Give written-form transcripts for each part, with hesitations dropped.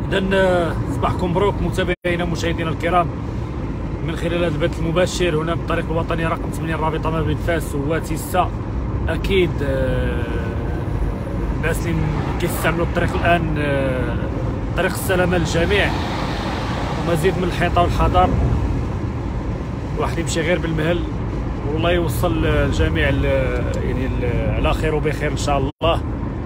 إذن صباحكم مبروك متابعينا مشاهدينا الكرام من خلال هذا البث المباشر هنا بالطريق الوطني رقم 8 الرابطة ما بين فاس وتيسا. أكيد الناس اللي كيستعملوا الطريق الآن طريق السلامة للجميع، ومزيد من الحيطة والحذر، الواحد يمشي غير بالمهل والله يوصل الجميع يعني على خير وبخير إن شاء الله.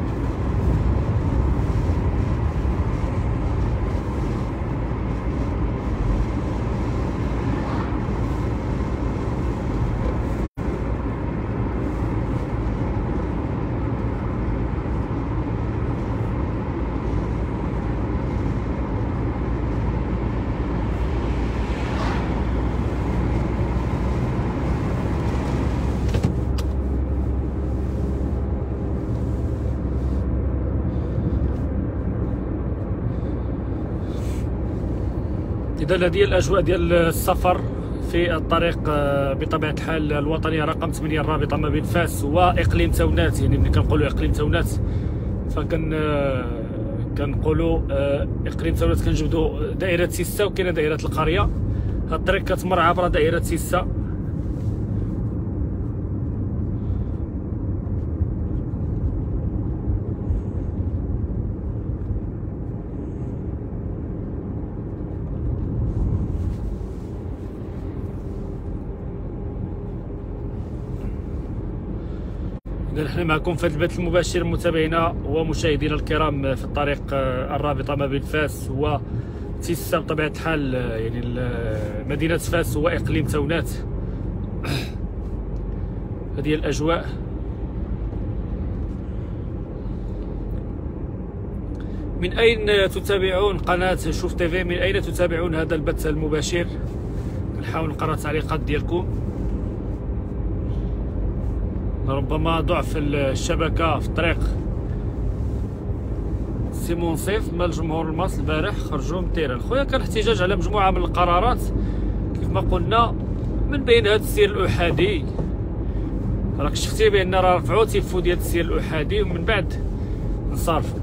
إذا هذه الأجواء ديال السفر في الطريق بطبيعة الحال الوطنية رقم 8 الرابطة ما بين فاس وإقليم تاونات. يعني ملي كنقولوا إقليم تاونات كنقولوا إقليم تاونات كنجبدوا دائرة سيسا وكاينة دائرة القرية. هاد الطريق كتمر عبر دائرة سيسا. نحن معكم في البث المباشر متابعينا ومشاهدينا الكرام في الطريق الرابطة ما بين فاس وتيسا بطبيعة الحال، يعني مدينة فاس وإقليم تاونات. هذه الأجواء. من أين تتابعون قناة شوف تيفي؟ من أين تتابعون هذا البث المباشر؟ نحاول نقرا التعليقات ديالكم. ربما ضعف الشبكة في الطريق. سي منصف مال جمهور الماس البارح خرجوا من التيران. خويا كان احتجاج على مجموعة من القرارات كيف ما قلنا، من بين هذا السير الأحادي. راك شفتي بأن راه رفعوا تيفو ديال السير الأحادي ومن بعد انصرفوا.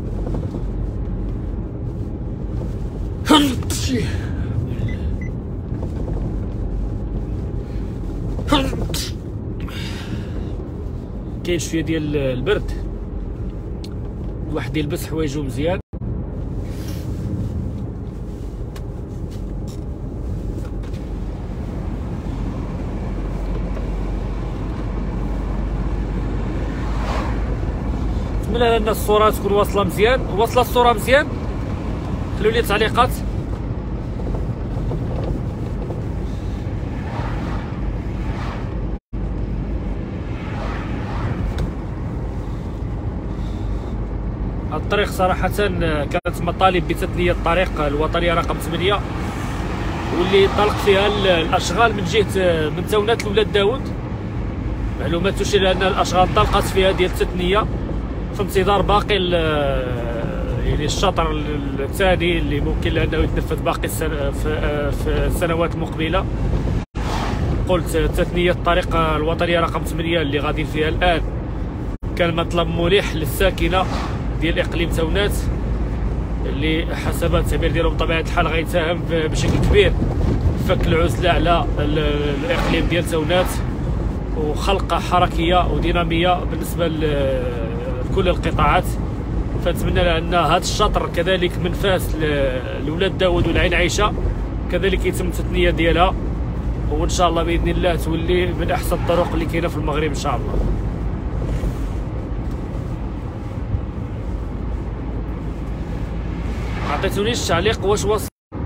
كاين شويه ديال البرد، الواحد يلبس حوايجو مزيان. نتمنى ان الصوره تكون واصله مزيان. واصله الصوره مزيان؟ خليو لي تعليقات. الطريق صراحة كانت مطالب بتثنية الطريق الوطنية رقم 8 واللي طلق فيها الأشغال من جهة من تاونات لولاد داود. معلومات تشير أن الأشغال طلقت فيها ديال التثنية في انتظار باقي يعني الشطر الثاني اللي ممكن لأنه يتنفذ باقي في السنوات المقبلة. قلت تثنية الطريق الوطنية رقم 8 اللي غادي فيها الآن كان مطلب ملح للساكنة ديال اقليم تاونات، اللي حسب التعبير ديالهم بطبيعه الحال غيساهم بشكل كبير في فك العزله على الاقليم ديال تاونات وخلق حركيه وديناميه بالنسبه لكل القطاعات. فنتمنى ان هذا الشطر كذلك من فاس لولاد داود والعين عيشه كذلك يتم التثنيه ديالها، وان شاء الله باذن الله تولي من احسن الطرق اللي كاينه في المغرب ان شاء الله. عطيتونيش تعليق واش وصل.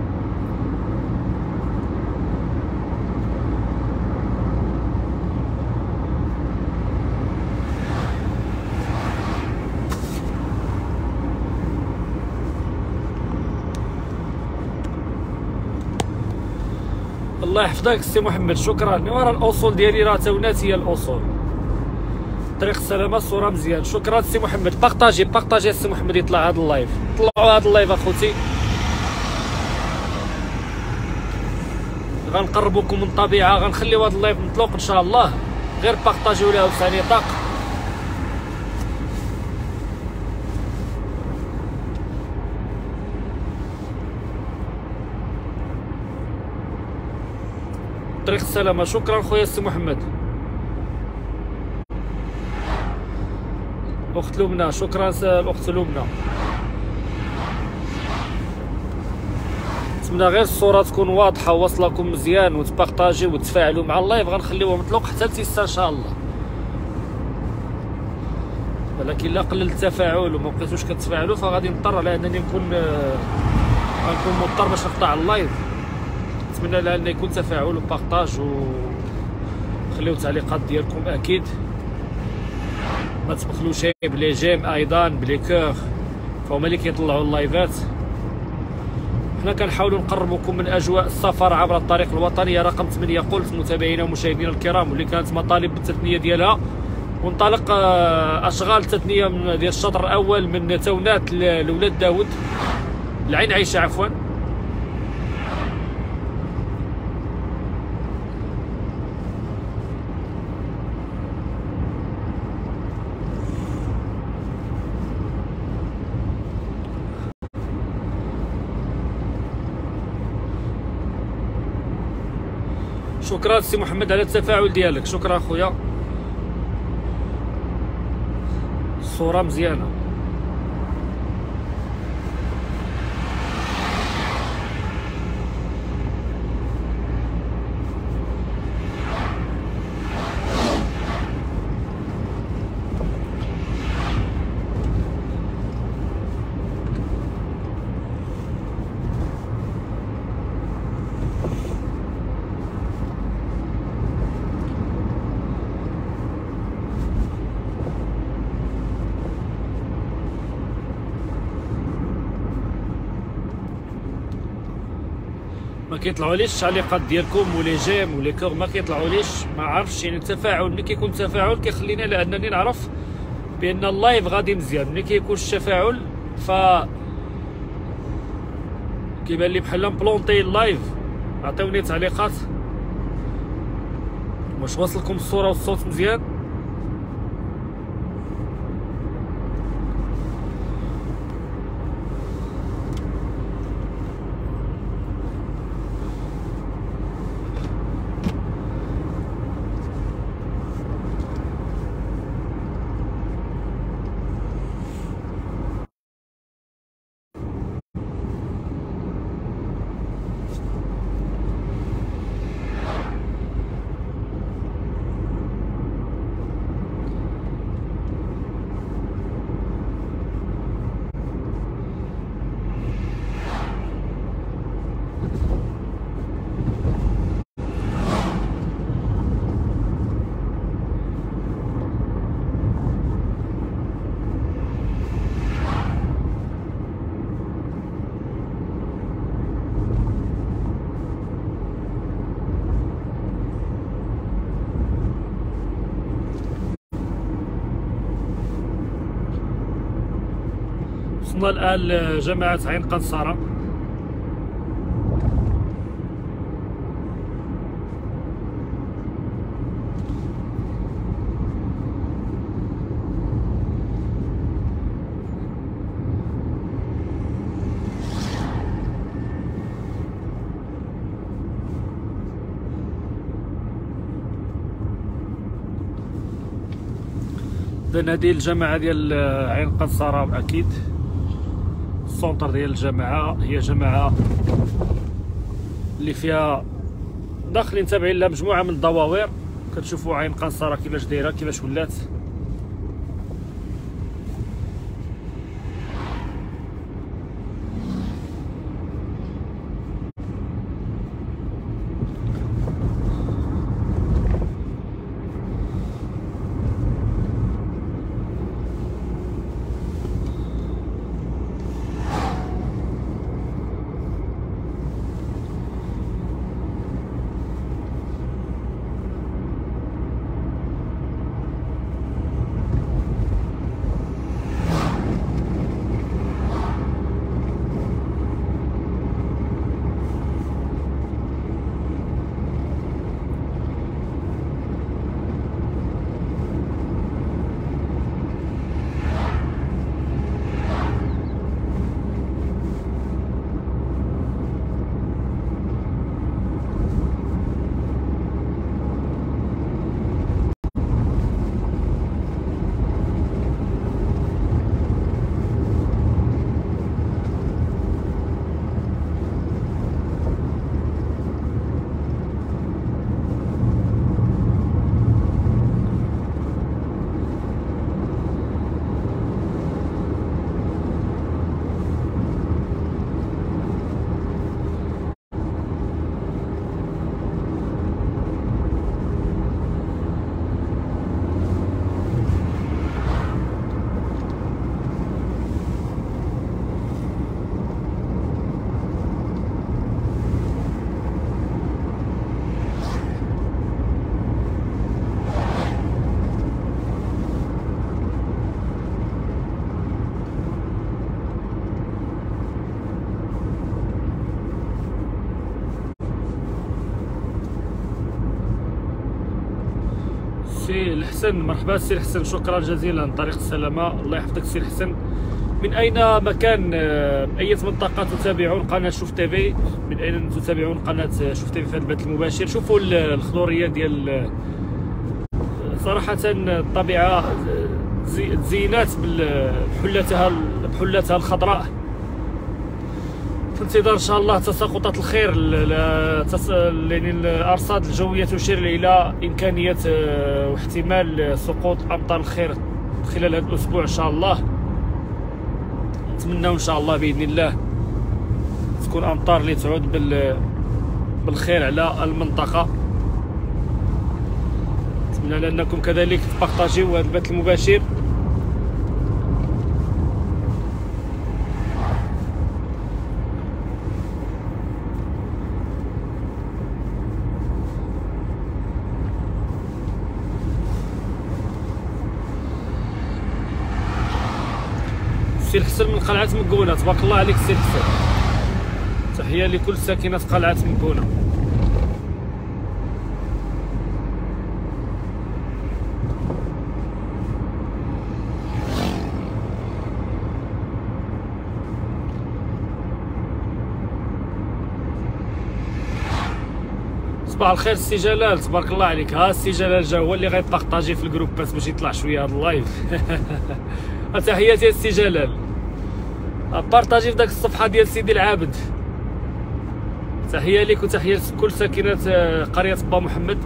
الله يحفظك السي محمد، شكرا. ورا الاصول ديالي راه تاونات هي الاصول. طريق السلامه الصوره مزيان. شكرا السي محمد. بارطاجي السي محمد يطلع هذا اللايف. طلعوا هذا اللايف اخوتي، غنقربوكم من الطبيعه. غنخليو هذا اللايف مطلوق ان شاء الله، غير بارطاجيو له وسع نطاق. طريق السلامة. شكرا خويا السي محمد. اخت لبنى، شكرا الاخت لبنى. نتمنى غير الصوره تكون واضحه وواصلكم مزيان وتبارطاجيو وتفاعلوا مع اللايف. غنخليوه مطلوق حتى لتيسا ان شاء الله، ولكن الا قلل التفاعل وما بقيتوش كتفاعلوا فغادي نضطر على انني غنكون مضطر باش نقطع اللايف. نتمنى لان يكون تفاعل وبارطاج، وخليو التعليقات ديالكم اكيد، ما تبخلوش بلي جيم ايضا بلي كور، فهما اللي كيطلعوا اللايفات. حنا كنحاولوا نقربوكم من اجواء السفر عبر الطريق الوطنيه رقم 8. قلت متابعينا ومشاهدينا الكرام، واللي كانت مطالب بالتثنيه ديالها، وانطلق اشغال التثنيه ديال الشطر الاول من تونات لولاد داود، العين عيشه عفوا. شكرا سي محمد على التفاعل ديالك، شكرا خويا. الصورة مزيانة. ما كيطلعوليش التعليقات ديالكم ولي جيم ولي كور، ما كيطلعوليش، ما عرفتش. يعني التفاعل ملي كيكون تفاعل كيخليني لانني نعرف بان اللايف غادي مزيان. ملي كيكونش التفاعل ف كيبان لي بحال مبلونطي اللايف. عطيوني تعليقات واش واصلكم الصوره والصوت مزيان. وصلنا الان لجماعة عين قنصرة. إذن هذه الجماعة ديال عين قنصرة أكيد السونتر ديال الجماعة، هي جماعة اللي فيها داخلين تابعين لها مجموعة من الدواوير. كتشوفوا عين قنصرة كيفاش دايرة كيفاش ولات. سي الحسن، مرحبا سي الحسن، شكرا جزيلا. طريق السلامة، الله يحفظك سي الحسن. من أين مكان أي منطقة تتابعون قناة شوف تيفي؟ من أين تتابعون قناة شوف تيفي في البث المباشر؟ شوفوا الخضورية ديال صراحة الطبيعة تزينات بحلتها الخضراء، في انتظار ان شاء الله تساقطات الخير. يعني الارصاد الجويه تشير الى امكانيه واحتمال سقوط امطار الخير خلال هذا الاسبوع ان شاء الله. نتمنى ان شاء الله باذن الله تكون امطار اللي تعود بالخير على المنطقه. نتمنى لانكم كذلك تبارطاجيو هذا البث المباشر. سي الحسن من قلعة مكونة، تبارك الله عليك سي الحسن، تحية لكل ساكنة قلعة مكونة. صباح الخير السي جلال، تبارك الله عليك. ها السي جلال جا هو اللي غيبارطاجي في الجروب باش يطلع شويه هذا اللايف. تحياتي السي جلال، بارطاجي في داك الصفحه ديال سيدي العابد. تحيه ليك وتحيه لكل ساكنه قريه با محمد.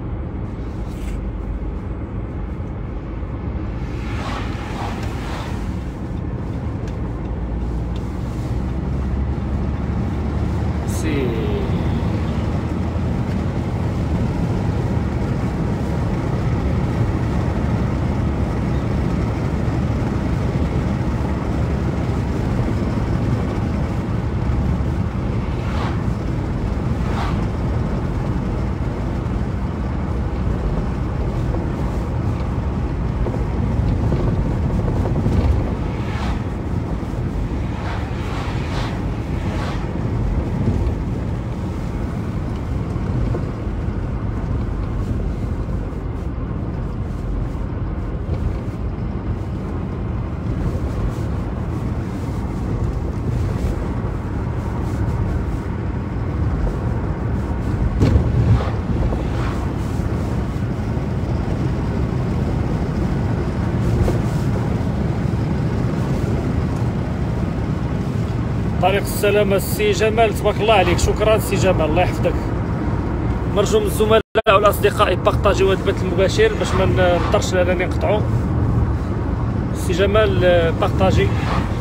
طريق السلامة السي جمال، تبارك الله عليك، شكرا سي جمال، الله يحفظك. نرجو من الزملاء والاصدقاء يبارطاجيو هذا البث المباشر باش ما نضطرش انني نقطعو. سي جمال بارطاجي.